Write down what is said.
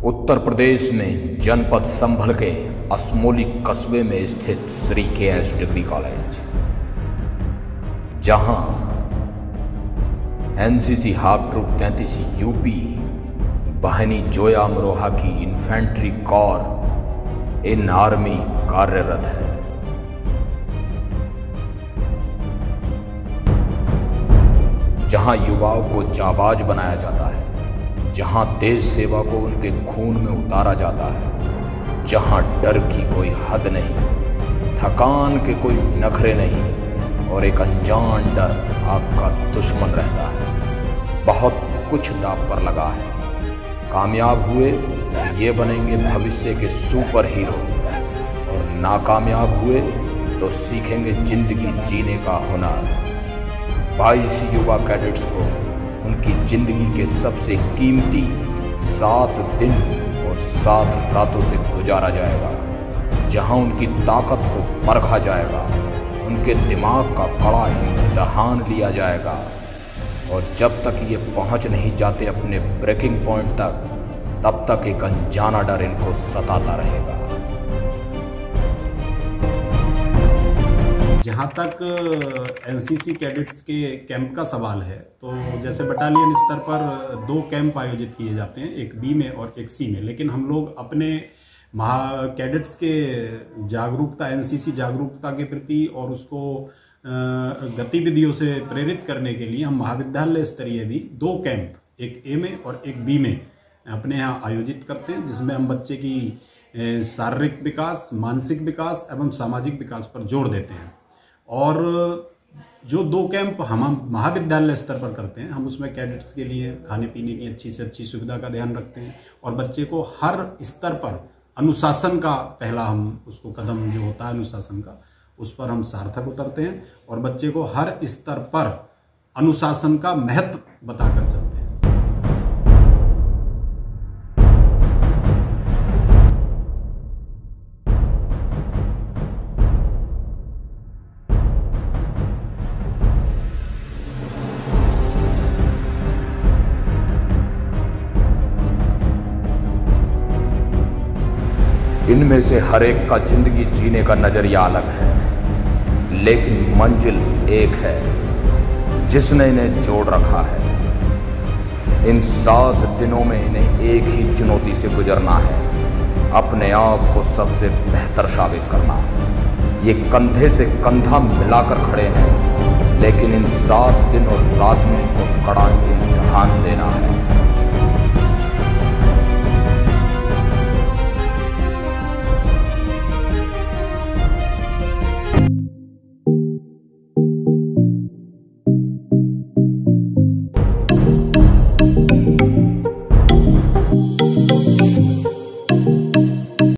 उत्तर प्रदेश में जनपद संभल के असमोली कस्बे में स्थित श्री के.एस. डिग्री कॉलेज, जहां एनसीसी हाफ ट्रूप 33 यूपी बहनी जोया अमरोहा की इन्फेंट्री कॉर इन आर्मी कार्यरत है। जहां युवाओं को जाबाज बनाया जाता है, जहां देश सेवा को उनके खून में उतारा जाता है, जहां डर की कोई हद नहीं, थकान के कोई नखरे नहीं और एक अनजान डर आपका दुश्मन रहता है। बहुत कुछ दांव पर लगा है। कामयाब हुए तो ये बनेंगे भविष्य के सुपर हीरो और नाकामयाब हुए तो सीखेंगे जिंदगी जीने का हुनर। 22 युवा कैडेट्स को उनकी जिंदगी के सबसे कीमती 7 दिन और 7 रातों से गुजारा जाएगा, जहां उनकी ताकत को परखा जाएगा, उनके दिमाग का कड़ा इम्तिहान लिया जाएगा और जब तक ये पहुंच नहीं जाते अपने ब्रेकिंग पॉइंट तक, तब तक एक अनजाना डर इनको सताता रहेगा। जहाँ तक एनसीसी कैडेट्स के कैंप का सवाल है, तो जैसे बटालियन स्तर पर 2 कैंप आयोजित किए जाते हैं, एक बी में और एक सी में। लेकिन हम लोग अपने कैडेट्स के जागरूकता, एनसीसी जागरूकता के प्रति और उसको गतिविधियों से प्रेरित करने के लिए हम महाविद्यालय स्तरीय भी 2 कैंप, एक ए में और एक बी में अपने यहाँ आयोजित करते हैं, जिसमें हम बच्चे की शारीरिक विकास, मानसिक विकास एवं सामाजिक विकास पर जोर देते हैं। और जो 2 कैंप हम महाविद्यालय स्तर पर करते हैं, हम उसमें कैडेट्स के लिए खाने पीने की अच्छी से अच्छी सुविधा का ध्यान रखते हैं और बच्चे को हर स्तर पर अनुशासन का पहला हम उसको कदम जो होता है अनुशासन का, उस पर हम सार्थक उतरते हैं और बच्चे को हर स्तर पर अनुशासन का महत्व बताकर चलते हैं। इनमें से हर एक का जिंदगी जीने का नजरिया अलग है, लेकिन मंजिल एक है जिसने इन्हें जोड़ रखा है। इन 7 दिनों में इन्हें एक ही चुनौती से गुजरना है, अपने आप को सबसे बेहतर साबित करना। ये कंधे से कंधा मिलाकर खड़े हैं, लेकिन इन 7 दिन और रात में इनको कड़ा इम्तिहान देना है।